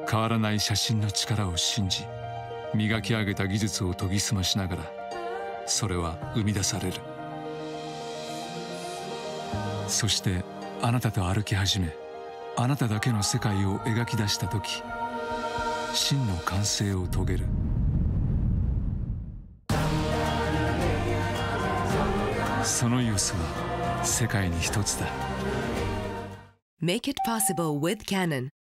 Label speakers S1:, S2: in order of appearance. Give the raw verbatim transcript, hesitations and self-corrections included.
S1: 変わらない写真の力を信じ、磨き上げた技術を研ぎ澄ましながら、それは生み出される。そしてあなたと歩き始め、あなただけの世界を描き出した時、真の完成を遂げる。そのイオスは世界に一つだ。
S2: Make it possible with Canon.